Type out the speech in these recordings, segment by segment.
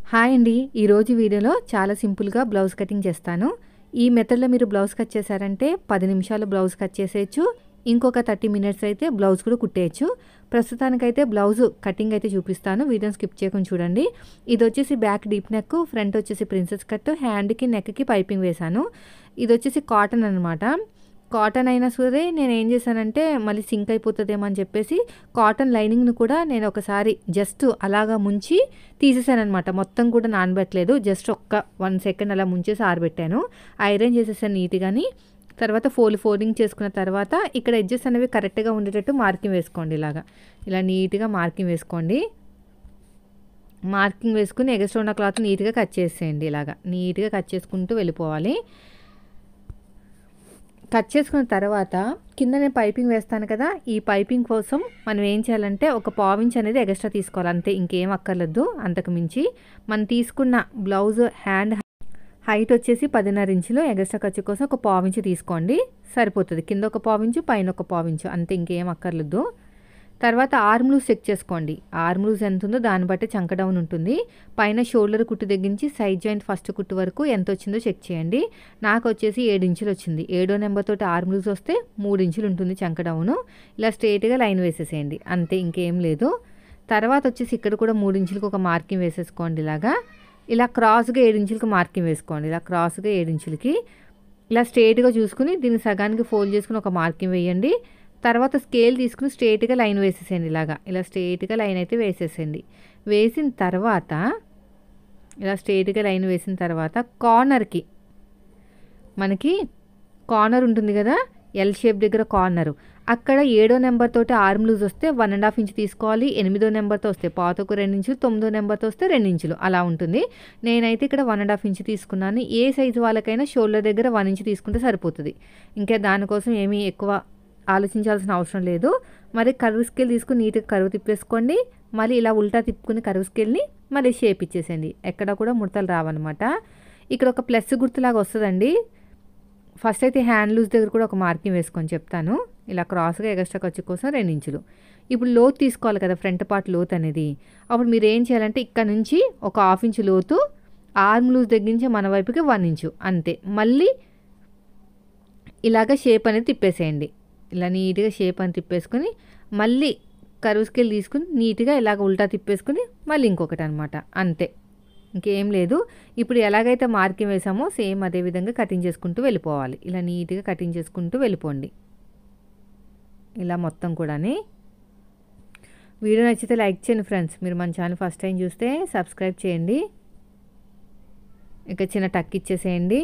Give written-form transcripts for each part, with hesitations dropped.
Hi అండి. ఈరోజు వీడియోలో చాలా సింపుల్‌గా బ్లౌజ్ కటింగ్ చేస్తాను. ఈ మెథడ్‌లో మీరు బ్లౌజ్ కట్ చేశారంటే 10 నిమిషాల్లో బ్లౌజ్ కట్ చేసేయచ్చు. ఇంకొక 30 మినిట్స్ అయితే బ్లౌజ్ కూడా కుట్టేయచ్చు. ప్రస్తుతానికైతే బ్లౌజ్ కటింగ్ అయితే చూపిస్తాను. వీడియోని స్కిప్ చేయకుండా చూడండి. ఇదొచ్చేసి బ్యాక్ డీప్ నెక్, ఫ్రంట్ వచ్చేసి ప్రిన్సెస్ కట్, హ్యాండ్‌కి, నెక్‌కి పైపింగ్ వేశాను. ఇదొచ్చేసి కాటన్ అనమాట. కాటన్ అయినా సరే నేనేం చేశానంటే మళ్ళీ సింక్ అయిపోతుందేమో అని చెప్పేసి కాటన్ లైనింగ్‌ను కూడా నేను ఒకసారి జస్ట్ అలాగా ముంచి తీసేసాననమాట. మొత్తం కూడా నానబెట్టలేదు. జస్ట్ ఒక్క 1 సెకండ్ అలా ముంచేసి ఆరబెట్టాను. ఐరన్ చేసేసాను నీట్‌గాని. తర్వాత ఫోల్డింగ్ చేసుకున్న తర్వాత ఇక్కడ ఎడ్జెస్ అనేవి కరెక్ట్‌గా ఉండేటట్టు మార్కింగ్ వేసుకోండి ఇలాగా. ఇలా నీట్‌గా మార్కింగ్ వేసుకోండి. మార్కింగ్ వేసుకుని ఎగస్ట్రా ఉన్న క్లాత్ నీట్‌గా కట్ చేసేయండి ఇలాగా. నీట్‌గా కట్ చేసుకుంటూ వెళ్ళిపోవాలి. కట్ చేసుకున్న తర్వాత కింద నేను పైపింగ్ వేస్తాను కదా, ఈ పైపింగ్ కోసం మనం ఏం చేయాలంటే ఒక పావించ్ అనేది ఎక్స్ట్రా తీసుకోవాలి అంతే, ఇంకేం అక్కర్లేదు అంతకు మించి. మనం తీసుకున్న బ్లౌజ్ హ్యాండ్ హైట్ వచ్చేసి 10.5 ఇంచులు, ఎక్స్ట్రా ఖర్చు కోసం ఒక పావించు తీసుకోండి సరిపోతుంది. కింద ఒక పావించు, పైన ఒక పావించు అంతే, ఇంకేం అక్కర్లేదు. తర్వాత ఆర్మ్ లూజ్ చెక్ చేసుకోండి. ఆర్మ్ లూజ్ ఎంత ఉందో దాన్ని బట్టి చంక డౌన్ ఉంటుంది. పైన షోల్డర్ కుట్టు దగ్గర నుంచి సైడ్ జాయింట్ ఫస్ట్ కుట్టు వరకు ఎంత వచ్చిందో చెక్ చేయండి. నాకు వచ్చేసి 7 ఇంచులు వచ్చింది. 7వ నెంబర్ తోటి ఆర్మ్ లూజ్ వస్తే 3 ఇంచులు ఉంటుంది చంక డౌను. ఇలా స్ట్రైట్గా లైన్ వేసేసేయండి అంతే, ఇంకేం లేదు. తర్వాత వచ్చేసి ఇక్కడ కూడా 3 ఇంచులకు ఒక మార్కింగ్ వేసేసుకోండి ఇలాగా. ఇలా క్రాస్గా 7 ఇంచులకు మార్కింగ్ వేసుకోండి. ఇలా క్రాస్గా 7 ఇంచులకి ఇలా స్ట్రైట్గా చూసుకుని దీన్ని సగానికి ఫోల్డ్ చేసుకుని ఒక మార్కింగ్ వేయండి. తర్వాత స్కేల్ తీసుకుని స్ట్రైట్గా లైన్ వేసేసేయండి ఇలాగా. ఇలా స్ట్రైట్గా లైన్ అయితే వేసేసేయండి. వేసిన తర్వాత ఇలా స్ట్రైట్గా లైన్ వేసిన తర్వాత కార్నర్కి మనకి కార్నర్ ఉంటుంది కదా, ఎల్ షేప్ దగ్గర కార్నరు, అక్కడ 7వ నెంబర్ తోటి ఆర్మ్ లూజ్ వస్తే 1.5 ఇంచ్ తీసుకోవాలి. 8వ నెంబర్తో వస్తే పాతకు 2 ఇంచులు, 9వ నెంబర్తో వస్తే 2 ఇంచులు అలా ఉంటుంది. నేనైతే ఇక్కడ 1.5 ఇంచ్ తీసుకున్నాను. ఏ సైజు వాళ్ళకైనా షోల్డర్ దగ్గర 1 ఇంచ్ తీసుకుంటే సరిపోతుంది. ఇంకా దానికోసం ఏమీ ఎక్కువ ఆలోచించాల్సిన అవసరం లేదు. మరి కర్వ్ స్కేల్ తీసుకుని నీట్గా కర్వ్ తిప్పేసుకోండి. మళ్ళీ ఇలా ఉల్టా తిప్పుకుని కర్వ్ స్కేల్ని మళ్ళీ షేప్ ఇచ్చేసేయండి. ఎక్కడ కూడా ముడతలు రావన్నమాట. ఇక్కడ ఒక ప్లస్ గుర్తులాగా వస్తుందండి. ఫస్ట్ అయితే హ్యాండ్ లూజ్ దగ్గర కూడా ఒక మార్కింగ్ వేసుకొని చెప్తాను. ఇలా క్రాస్గా ఎక్స్ట్రా ఖర్చు కోసం 2 ఇంచులు. ఇప్పుడు లోతు తీసుకోవాలి కదా, ఫ్రంట్ పార్ట్ లోతు అనేది. అప్పుడు మీరు ఏం చేయాలంటే ఇక్కడ నుంచి ఒక 1/2 ఇంచు లోతు, ఆర్మ్ లూజ్ దగ్గర నుంచి మన వైపుకి 1 ఇంచు అంతే. మళ్ళీ ఇలాగ షేప్ అనేది తిప్పేసేయండి. ఇలా నీట్గా షేప్ అని తిప్పేసుకొని మళ్ళీ కర్వ్ స్కేల్ తీసుకుని నీట్గా ఇలాగ ఉల్టా తిప్పేసుకుని మళ్ళీ ఇంకొకటి అనమాట అంతే, ఇంకేం లేదు. ఇప్పుడు ఎలాగైతే మార్కింగ్ వేసామో సేమ్ అదే విధంగా కటింగ్ చేసుకుంటూ వెళ్ళిపోవాలి. ఇలా నీట్గా కటింగ్ చేసుకుంటూ వెళ్ళిపోండి ఇలా మొత్తం కూడాని. వీడియో నచ్చితే లైక్ చేయండి ఫ్రెండ్స్. మీరు మన ఛానల్ ఫస్ట్ టైం చూస్తే సబ్స్క్రైబ్ చేయండి. ఇక చిన్న టక్ ఇచ్చేసేయండి.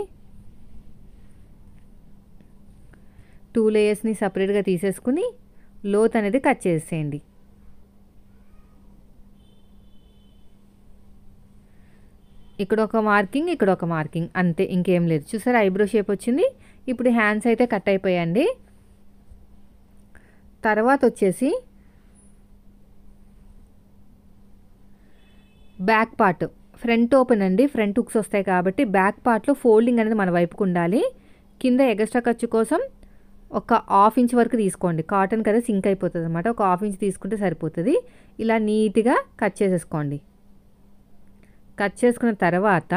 2 లేయర్స్ని సపరేట్గా తీసేసుకుని లోత్ అనేది కట్ చేసేయండి. ఇక్కడ ఒక మార్కింగ్, ఇక్కడ ఒక మార్కింగ్ అంతే, ఇంకేం లేదు. చూసారా ఐబ్రో షేప్ వచ్చింది. ఇప్పుడు హ్యాండ్స్ అయితే కట్ అయిపోయాయండి. తర్వాత వచ్చేసి బ్యాక్ పార్ట్ ఫ్రంట్ ఓపెన్ అండి, ఫ్రంట్ హుక్స్ వస్తాయి కాబట్టి బ్యాక్ పార్ట్లో ఫోల్డింగ్ అనేది మన వైపుకు ఉండాలి. కింద ఎక్స్ట్రా ఖర్చు కోసం ఒక 1/2 ఇంచ్ వరకు తీసుకోండి. కాటన్ కదా సింక్ అయిపోతుంది అనమాట. ఒక 1/2 ఇంచ్ తీసుకుంటే సరిపోతుంది. ఇలా నీట్గా కట్ చేసేసుకోండి. కట్ చేసుకున్న తర్వాత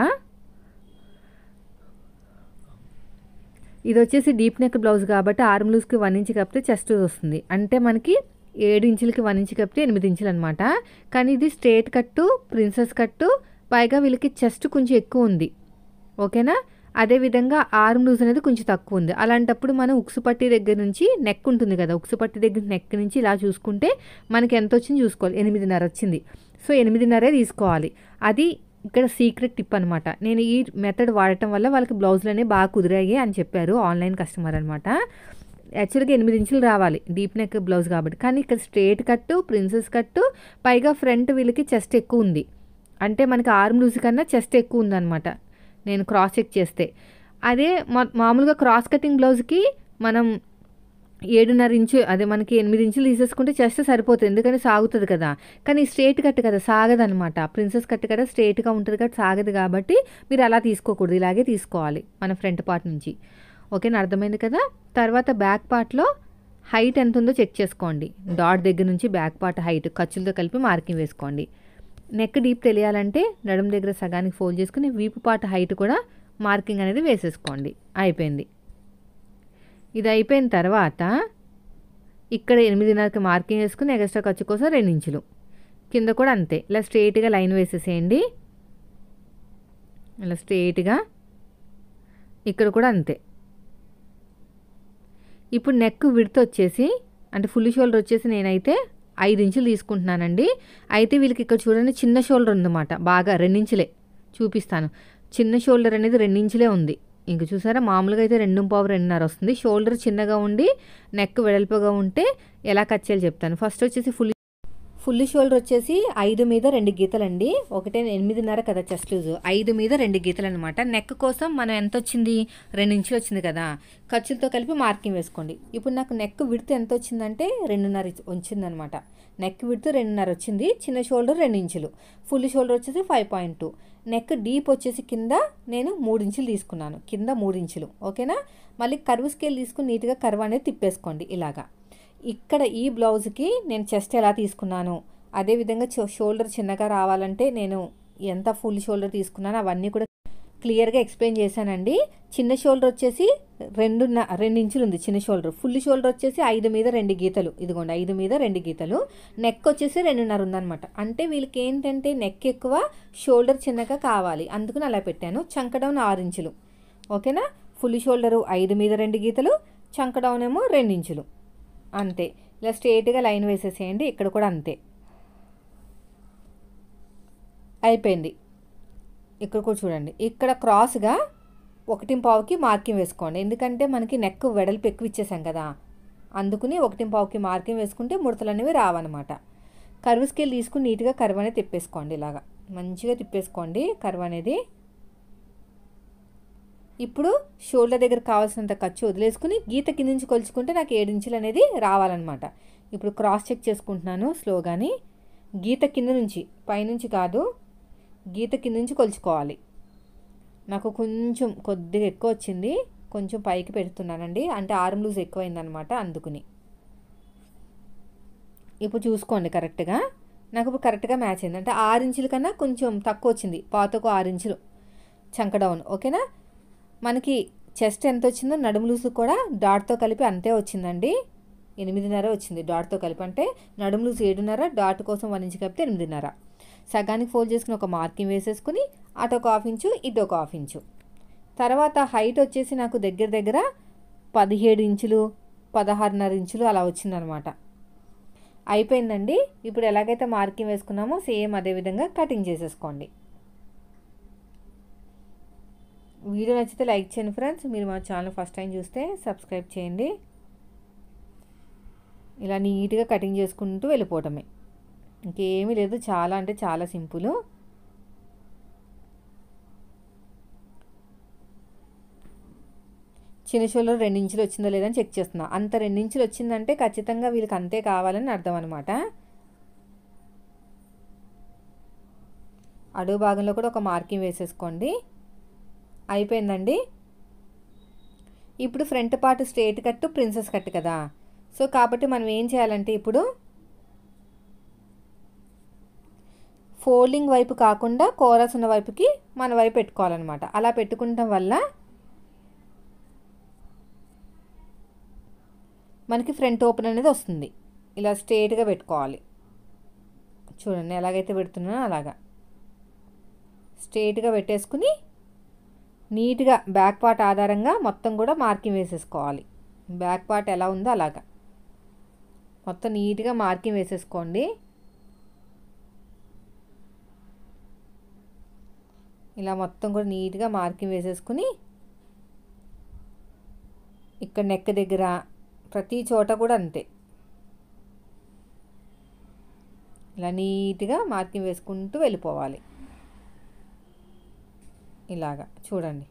ఇది వచ్చేసి డీప్ నెక్ బ్లౌజ్ కాబట్టి ఆర్మ్ లూజ్కి 1 ఇంచ్ కప్పితే చెస్ట్ వస్తుంది. అంటే మనకి 7 ఇంచులకి 1 ఇంచ్ కప్పితే 8 ఇంచులు అనమాట. కానీ ఇది స్ట్రేట్ కట్టు, ప్రిన్సెస్ కట్టు, పైగా వీళ్ళకి చెస్ట్ కొంచెం ఎక్కువ ఉంది. ఓకేనా. అదేవిధంగా ఆర్మ్ లూజ్ అనేది కొంచెం తక్కువ ఉంది. అలాంటప్పుడు మనం ఉక్సు పట్టి దగ్గర నుంచి నెక్ ఉంటుంది కదా, ఉక్సు పట్టి దగ్గర నెక్ నుంచి ఇలా చూసుకుంటే మనకి ఎంత వచ్చింది చూసుకోవాలి. 8.5 వచ్చింది. సో 8.5 తీసుకోవాలి. అది ఇక్కడ సీక్రెట్ టిప్ అనమాట. నేను ఈ మెథడ్ వాడటం వల్ల వాళ్ళకి బ్లౌజులు అనేవి బాగా కుదిరాయి అని చెప్పారు ఆన్లైన్ కస్టమర్ అనమాట. యాక్చువల్గా 8 ఇంచులు రావాలి డీప్ నెక్ బ్లౌజ్ కాబట్టి, కానీ ఇక్కడ స్ట్రేట్ కట్టు, ప్రిన్సెస్ కట్టు, పైగా ఫ్రంట్ వీళ్ళకి చెస్ట్ ఎక్కువ ఉంది. అంటే మనకి ఆర్మ్ లూజ్ కన్నా చెస్ట్ ఎక్కువ ఉందన్నమాట నేను క్రాస్ చెక్ చేస్తే. అదే మామూలుగా క్రాస్ కటింగ్ బ్లౌజ్కి మనం 7.5 ఇంచు, అదే మనకి 8 ఇంచులు తీసేసుకుంటే చెస్ట్ సరిపోతుంది, ఎందుకంటే సాగుతుంది కదా. కానీ స్ట్రేట్ కట్ కదా సాగదనమాట. ప్రిన్సెస్ కట్ కదా స్ట్రేట్గా ఉంటుంది కాబట్టి సాగదు. కాబట్టి మీరు అలా తీసుకోకూడదు, ఇలాగే తీసుకోవాలి మన ఫ్రంట్ పార్ట్ నుంచి. ఓకేనా, అర్థమైంది కదా. తర్వాత బ్యాక్ పార్ట్లో హైట్ ఎంత ఉందో చెక్ చేసుకోండి. డాట్ దగ్గర నుంచి బ్యాక్ పార్ట్ హైట్ ఖర్చులతో కలిపి మార్కింగ్ వేసుకోండి. నెక్ డీప్ తెలియాలంటే నడుము దగ్గర సగానికి ఫోల్డ్ చేసుకుని వీపు పార్ట్ హైట్ కూడా మార్కింగ్ అనేది వేసేసుకోండి. అయిపోయింది. ఇది అయిపోయిన తర్వాత ఇక్కడ 8.5కి మార్కింగ్ వేసుకుని ఎక్స్ట్రా ఖర్చు కోసం 2 ఇంచులు, కింద కూడా అంతే. ఇలా స్ట్రైట్గా లైన్ వేసేసేయండి. ఇలా స్ట్రైట్గా ఇక్కడ కూడా అంతే. ఇప్పుడు నెక్ విడ్త్ వచ్చేసి అంటే ఫుల్ షోల్డర్ వచ్చేసి నేనైతే 5 ఇంచులు తీసుకుంటున్నానండి. అయితే వీళ్ళకి ఇక్కడ చూడండి చిన్న షోల్డర్ ఉందన్నమాట, బాగా 2 ఇంచులే చూపిస్తాను. చిన్న షోల్డర్ అనేది 2 ఇంచులే ఉంది. ఇంక చూసారా, మామూలుగా అయితే 2.5 2.5 వస్తుంది. షోల్డర్ చిన్నగా ఉండి నెక్ వెడల్పుగా ఉంటే ఎలా కట్ చేయాలో చెప్తాను. ఫస్ట్ వచ్చేసి ఫుల్ షోల్డర్ వచ్చేసి 5 మీద 2 గీతలండి. ఒకటే 8.5 కదా చెస్ట్ లూజ్, 5 మీద 2 గీతలు అనమాట. నెక్ కోసం మనం ఎంత వచ్చింది, 2 ఇంచులు వచ్చింది కదా, ఖర్చులతో కలిపి మార్కింగ్ వేసుకోండి. ఇప్పుడు నాకు నెక్ విడ్త్ ఎంత వచ్చిందంటే 2.5 వచ్చిందనమాట. నెక్ విడ్త్ 2.5 వచ్చింది. చిన్న షోల్డర్ 2 ఇంచులు, ఫుల్ షోల్డర్ వచ్చేసి 5.2. నెక్ డీప్ వచ్చేసి కింద నేను 3 ఇంచులు తీసుకున్నాను, కింద 3 ఇంచులు. ఓకేనా. మళ్ళీ కర్వ్ స్కేల్ తీసుకుని నీట్గా కర్వ్ అనేది తిప్పేసుకోండి ఇలాగా. ఇక్కడ ఈ బ్లౌజ్కి నేను చెస్ట్ ఎలా తీసుకున్నాను, అదేవిధంగా షోల్డర్ చిన్నగా రావాలంటే నేను ఎంత ఫుల్ షోల్డర్ తీసుకున్నాను అవన్నీ కూడా క్లియర్గా ఎక్స్ప్లెయిన్ చేశానండి. చిన్న షోల్డర్ వచ్చేసి 2 ఇంచులు ఉంది చిన్న షోల్డర్. ఫుల్ షోల్డర్ వచ్చేసి 5 మీద 2 గీతలు, ఇదిగోండి 5 మీద 2 గీతలు. నెక్ వచ్చేసి 2.5 ఉందనమాట. అంటే వీళ్ళకి ఏంటంటే నెక్ ఎక్కువ, షోల్డర్ చిన్నగా కావాలి, అందుకని అలా పెట్టాను. చంక డౌన్ 6 ఇంచులు. ఓకేనా. ఫుల్ షోల్డరు 5 మీద 2 గీతలు, చంక డౌన్ ఏమో 2 ఇంచులు, అంతే. ఇలా స్ట్రైట్గా లైన్ వేసేసేయండి. ఇక్కడ కూడా అంతే. అయిపోయింది. ఇక్కడ కూడా చూడండి, ఇక్కడ క్రాస్గా 1.5కి మార్కింగ్ వేసుకోండి. ఎందుకంటే మనకి నెక్ వెడల్పు ఎక్కువ ఇచ్చేసాం కదా, అందుకుని 1.5కి మార్కింగ్ వేసుకుంటే ముడతలు అనేవి రావన్నమాట. కర్వ్ స్కేల్ తీసుకుని నీట్గా కర్వ్ అనేది తిప్పేసుకోండి. ఇలాగా మంచిగా తిప్పేసుకోండి కర్వ్ అనేది. ఇప్పుడు షోల్డర్ దగ్గర కావాల్సినంత ఖర్చు వదిలేసుకుని గీత కింద నుంచి కొలుచుకుంటే నాకు 7 ఇంచులు అనేది రావాలన్నమాట. ఇప్పుడు క్రాస్ చెక్ చేసుకుంటున్నాను స్లోగాని. గీత కింద నుంచి, పైనుంచి కాదు, గీత కింద నుంచి కొలుచుకోవాలి. నాకు కొంచెం కొద్దిగా ఎక్కువ వచ్చింది, కొంచెం పైకి పెడుతున్నానండి, అంటే ఆర్మ్ లూజ్ ఎక్కువైందనమాట, అందుకుని. ఇప్పుడు చూసుకోండి కరెక్ట్గా. నాకు ఇప్పుడు కరెక్ట్గా మ్యాచ్ అయింది. అంటే 6 ఇంచుల కన్నా కొంచెం తక్కువ వచ్చింది, పాతకు 6 ఇంచులు చంక డౌన్. ఓకేనా. మనకి చెస్ట్ ఎంత వచ్చిందో నడుము లూజు కూడా డాట్తో కలిపి అంతే వచ్చిందండి. 8.5 వచ్చింది డాట్తో కలిపి. అంటే నడుము లూజు 7.5, డాట్ కోసం 1 ఇంచు కలిపితే 8.5. సగానికి ఫోల్డ్ చేసుకుని ఒక మార్కింగ్ వేసేసుకుని అటు ఒక 1/2 ఇంచు, ఇటు ఒక 1/2 ఇంచు. తర్వాత హైట్ వచ్చేసి నాకు దగ్గర దగ్గర 17 ఇంచులు 16.5 ఇంచులు అలా వచ్చిందనమాట. అయిపోయిందండి. ఇప్పుడు ఎలాగైతే మార్కింగ్ వేసుకున్నామో సేమ్ అదేవిధంగా కటింగ్ చేసేసుకోండి. వీడియో నచ్చితే లైక్ చేయండి ఫ్రెండ్స్. మీరు మా ఛానల్ ఫస్ట్ టైం చూస్తే సబ్స్క్రైబ్ చేయండి. ఇలా నీట్గా కటింగ్ చేసుకుంటూ వెళ్ళిపోవటమే, ఇంకేమీ లేదు. చాలా అంటే చాలా సింపుల్. చిన్న షోల్డర్ 2 ఇంచులు వచ్చిందో లేదని చెక్ చేస్తున్నా. అంత 2 ఇంచులు వచ్చిందంటే ఖచ్చితంగా వీళ్ళకి అంతే కావాలని అర్థం అనమాట. అడుగు భాగంలో కూడా ఒక మార్కింగ్ వేసేసుకోండి. అయిపోయిందండి. ఇప్పుడు front part straight cut, princess cut కదా, సో కాబట్టి మనం ఏం చేయాలంటే ఇప్పుడు ఫోల్డింగ్ వైపు కాకుండా కోరస్ ఉన్న వైపుకి మన వైపు పెట్టుకోవాలన్నమాట. అలా పెట్టుకుంటాం వల్ల మనకి ఫ్రంట్ ఓపెన్ అనేది వస్తుంది. ఇలా స్ట్రైట్గా పెట్టుకోవాలి. చూడండి ఎలాగైతే పెడుతున్నానో అలాగా స్ట్రైట్గా పెట్టేసుకుని నీట్గా బ్యాక్ పార్ట్ ఆధారంగా మొత్తం కూడా మార్కింగ్ వేసేసుకోవాలి. బ్యాక్ పార్ట్ ఎలా ఉందో అలాగా మొత్తం నీట్గా మార్కింగ్ వేసేసుకోండి. ఇలా మొత్తం కూడా నీట్గా మార్కింగ్ వేసేసుకుని ఇక్కడ నెక్ దగ్గర ప్రతి చోట కూడా అంతే ఇలా నీట్గా మార్కింగ్ వేసుకుంటూ వెళ్ళిపోవాలి. ఇలాగా చూడండి.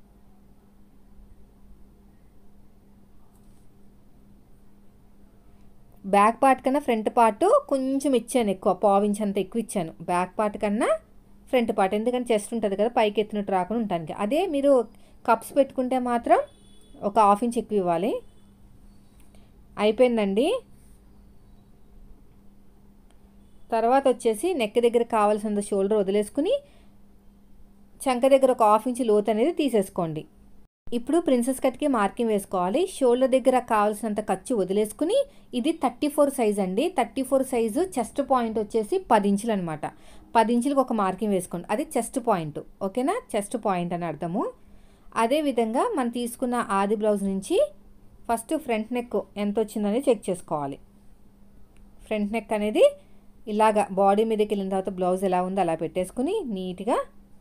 బ్యాక్ పార్ట్ కన్నా ఫ్రంట్ పార్ట్ కొంచెం ఇచ్చాను, ఎక్కువ 1/2 ఇంచ్ అంత ఎక్కువ ఇచ్చాను బ్యాక్ పార్ట్ కన్నా ఫ్రంట్ పార్ట్. ఎందుకంటే చెస్ట్ ఉంటుంది కదా, పైకి ఎత్తినట్టు రాకుండా ఉండడానికి. అదే మీరు కప్స్ పెట్టుకుంటే మాత్రం ఒక 1/2 ఇంచ్ ఎక్కువ ఇవ్వాలి. అయిపోయిందండి. తర్వాత వచ్చేసి నెక్ దగ్గర కావాల్సినంత షోల్డర్ వదిలేసుకుని చంక దగ్గర ఒక 1/2 ఇంచ్ లోతు అనేది తీసేసుకోండి. ఇప్పుడు ప్రిన్సెస్ కట్కి మార్కింగ్ వేసుకోవాలి. షోల్డర్ దగ్గర కావాల్సినంత ఖర్చు వదిలేసుకుని ఇది 34 సైజ్ అండి. 34 సైజు చెస్ట్ పాయింట్ వచ్చేసి 10 ఇంచులు అనమాట. 10 ఇంచులకు ఒక మార్కింగ్ వేసుకోండి. అది చెస్ట్ పాయింట్, ఓకేనా? చెస్ట్ పాయింట్ అని అర్థము. అదేవిధంగా మనం తీసుకున్న ఆది బ్లౌజ్ నుంచి ఫస్ట్ ఫ్రంట్ నెక్ ఎంత వచ్చిందని చెక్ చేసుకోవాలి. ఫ్రంట్ నెక్ అనేది ఇలాగా బాడీ మీదకి వెళ్ళిన తర్వాత బ్లౌజ్ ఎలా ఉందో అలా పెట్టేసుకుని నీట్గా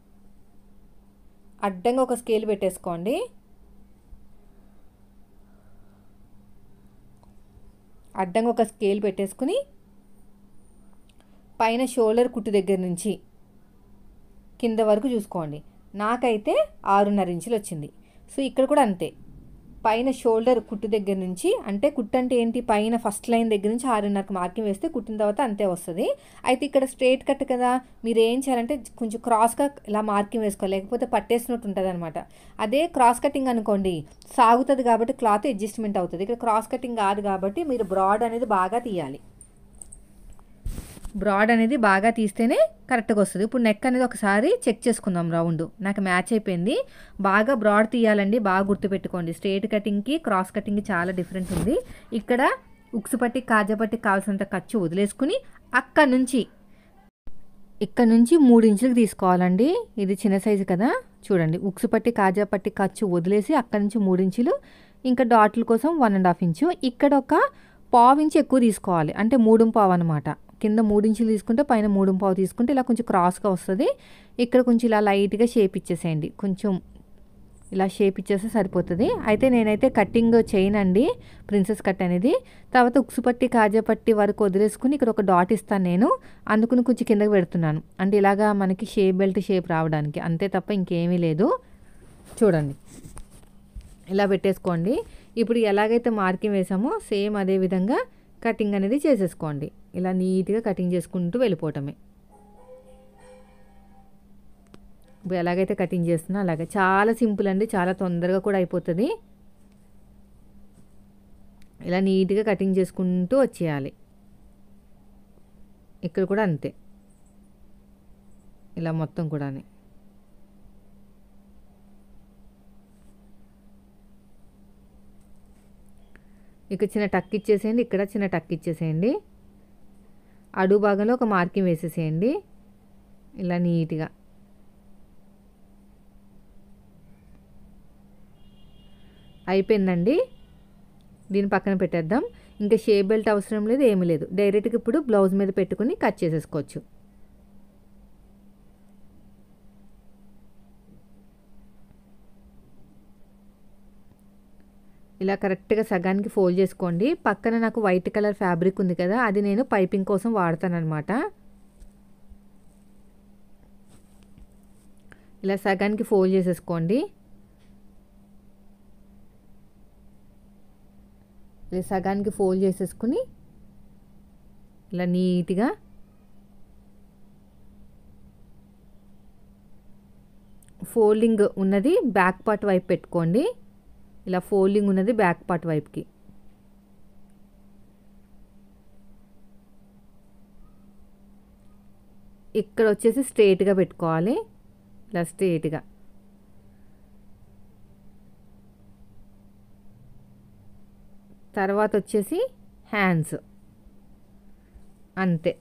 అడ్డంగా ఒక స్కేల్ పెట్టేసుకోండి. అడ్డంగా ఒక స్కేల్ పెట్టేసుకుని పైన షోల్డర్ కుట్టు దగ్గర నుంచి కింద వరకు చూసుకోండి. నాకైతే 6.5 ఇంచులు వచ్చింది. సో ఇక్కడ కూడా అంతే, పైన షోల్డర్ కుట్టు దగ్గర నుంచి, అంటే కుట్టు అంటే ఏంటి, పైన ఫస్ట్ లైన్ దగ్గర నుంచి 6.5కి మార్కింగ్ వేస్తే కుట్టిన తర్వాత అంతే వస్తుంది. అయితే ఇక్కడ స్ట్రైట్ కట్ కదా, మీరు ఏం చేయాలంటే కొంచెం క్రాస్గా ఇలా మార్కింగ్ వేసుకోవాలి, లేకపోతే పట్టేసినట్టు ఉంటుంది అనమాట. అదే క్రాస్ కటింగ్ అనుకోండి సాగుతుంది కాబట్టి క్లాత్ అడ్జస్ట్మెంట్ అవుతుంది. ఇక్కడ క్రాస్ కటింగ్ కాదు కాబట్టి మీరు బ్రాడ్ అనేది బాగా తీయాలి. బ్రాడ్ అనేది బాగా తీస్తేనే కరెక్ట్గా వస్తుంది. ఇప్పుడు నెక్ అనేది ఒకసారి చెక్ చేసుకుందాం. రౌండ్ నాకు మ్యాచ్ అయిపోయింది. బాగా బ్రాడ్ తీయాలండి, బాగా గుర్తుపెట్టుకోండి. స్ట్రైట్ కటింగ్కి క్రాస్ కటింగ్కి చాలా డిఫరెంట్ ఉంది. ఇక్కడ ఉక్సు పట్టి కాజా పట్టి కావాల్సినంత ఖర్చు వదిలేసుకుని ఇక్కడ నుంచి 3 ఇంచులకు తీసుకోవాలండి. ఇది చిన్న సైజు కదా, చూడండి. ఉక్సు పట్టి కాజా పట్టి ఖర్చు వదిలేసి అక్కడ నుంచి 3 ఇంచులు, ఇంకా డాట్ల కోసం 1.5 ఇంచు. ఇక్కడ ఒక 1/2 ఇంచు ఎక్కువ తీసుకోవాలి, అంటే 3.5 అనమాట. కింద 3 ఇంచులు తీసుకుంటే పైన 3.5 తీసుకుంటే ఇలా కొంచెం క్రాస్గా వస్తుంది. ఇక్కడ కొంచెం ఇలా లైట్గా షేప్ ఇచ్చేసేయండి, కొంచెం ఇలా షేప్ ఇచ్చేస్తే సరిపోతుంది. అయితే నేనైతే కటింగ్ చేయనండి ప్రిన్సెస్ కట్ అనేది. తర్వాత ఉక్సు పట్టి కాజా పట్టి వరకు వదిలేసుకుని ఇక్కడ ఒక డాట్ ఇస్తాను నేను, అందుకుని కొంచెం కిందకి పెడుతున్నాను. అంటే ఇలాగా మనకి షేప్ బెల్ట్ షేప్ రావడానికి, అంతే తప్ప ఇంకేమీ లేదు. చూడండి ఇలా పెట్టేసుకోండి. ఇప్పుడు ఎలాగైతే మార్కింగ్ వేసామో సేమ్ అదే విధంగా కటింగ్ అనేది చేసేసుకోండి. ఇలా నీట్గా కటింగ్ చేసుకుంటూ వెళ్ళిపోవటమే. ఇప్పుడు ఎలాగైతే కటింగ్ చేస్తున్నా అలాగే, చాలా సింపుల్ అండి, చాలా తొందరగా కూడా అయిపోతుంది. ఇలా నీట్గా కటింగ్ చేసుకుంటూ వచ్చేయాలి. ఇక్కడ కూడా అంతే, ఇలా మొత్తం కూడా. ఇక్కడ చిన్న టక్ ఇచ్చేసేయండి, ఇక్కడ చిన్న టక్ ఇచ్చేసేయండి. అడుగు భాగంలో ఒక మార్కింగ్ వేసేసేయండి ఇలా నీట్గా. అయిపోయిందండి, దీని పక్కన పెట్టేద్దాం. ఇంకా షేప్ బెల్ట్ అవసరం లేదు, ఏమీ లేదు. డైరెక్ట్గా ఇప్పుడు బ్లౌజ్ మీద పెట్టుకుని కట్ చేసేసుకోవచ్చు. ఇలా కరెక్ట్గా సగానికి ఫోల్డ్ చేసుకోండి. పక్కన నాకు వైట్ కలర్ ఫ్యాబ్రిక్ ఉంది కదా, అది నేను పైపింగ్ కోసం వాడతాను అనమాట. ఇలా సగానికి ఫోల్డ్ చేసేసుకోండి. ఇలా సగానికి ఫోల్డ్ చేసేసుకుని ఇలా నీట్గా ఫోల్డింగ్ ఉన్నది బ్యాక్ పార్ట్ వైపు పెట్టుకోండి. ఇలా ఫోల్డింగ్ ఉన్నది బ్యాక్ పార్ట్ వైపుకి. ఇక్కడ వచ్చేసి స్ట్రైట్గా పెట్టుకోవాలి, ఇలా స్ట్రైట్గా. తర్వాత వచ్చేసి హ్యాండ్స్ అంతే,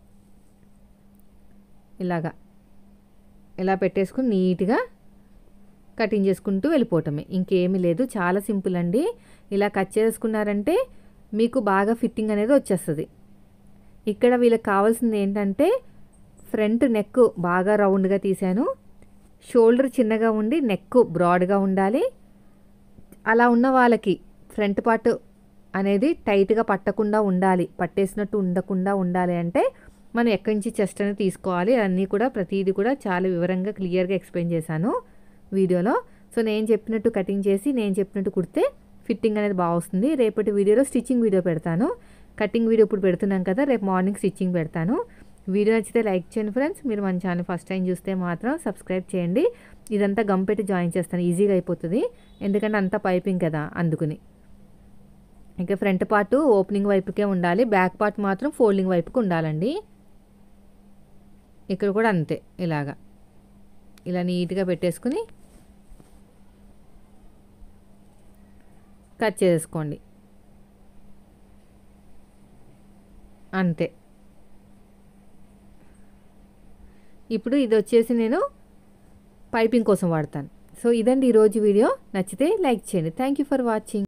ఇలాగా ఇలా పెట్టేసుకుని నీట్గా కటింగ్ చేసుకుంటూ వెళ్ళిపోవటమే, ఇంకేమీ లేదు. చాలా సింపుల్ అండి. ఇలా కట్ చేసుకున్నారంటే మీకు బాగా ఫిట్టింగ్ అనేది వచ్చేస్తుంది. ఇక్కడ వీళ్ళకి కావాల్సింది ఏంటంటే ఫ్రంట్ నెక్ బాగా రౌండ్గా తీసాను, షోల్డర్ చిన్నగా ఉండి నెక్ బ్రాడ్గా ఉండాలి. అలా ఉన్న వాళ్ళకి ఫ్రంట్ పార్ట్ అనేది టైట్గా పట్టకుండా ఉండాలి, పట్టేసినట్టు ఉండకుండా ఉండాలి అంటే మనం ఎక్కడి నుంచి చెస్ట్ అనేది తీసుకోవాలి, అన్నీ కూడా ప్రతిదీ కూడా చాలా వివరంగా క్లియర్గా ఎక్స్ప్లెయిన్ చేశాను వీడియోలో. సో నేను చెప్పినట్టు కటింగ్ చేసి నేను చెప్పినట్టు కుడితే ఫిట్టింగ్ అనేది బాగా వస్తుంది. రేపటి వీడియోలో స్టిచ్చింగ్ వీడియో పెడతాను. కటింగ్ వీడియో ఇప్పుడు పెడుతున్నాం కదా, రేపు మార్నింగ్ స్టిచ్చింగ్ పెడతాను. వీడియో నచ్చితే లైక్ చేయండి ఫ్రెండ్స్. మీరు మన ఛానల్ ఫస్ట్ టైం చూస్తే మాత్రం సబ్స్క్రైబ్ చేయండి. ఇదంతా గమ్ పెట్టి జాయిన్ చేస్తాను, ఈజీగా అయిపోతుంది, ఎందుకంటే అంతా పైపింగ్ కదా అందుకుని. ఇంకా ఫ్రంట్ పార్ట్ ఓపెనింగ్ వైపుకే ఉండాలి, బ్యాక్ పార్ట్ మాత్రం ఫోల్డింగ్ వైపుకి ఉండాలండి. ఇక్కడ కూడా అంతే, ఇలాగా ఇలా నీట్గా పెట్టేసుకుని కట్ చేసుకోండి అంతే. ఇప్పుడు ఇది వచ్చేసి నేను పైపింగ్ కోసం వాడతాను. సో ఇదండి ఈరోజు వీడియో. నచ్చితే లైక్ చేయండి. Thank you for watching.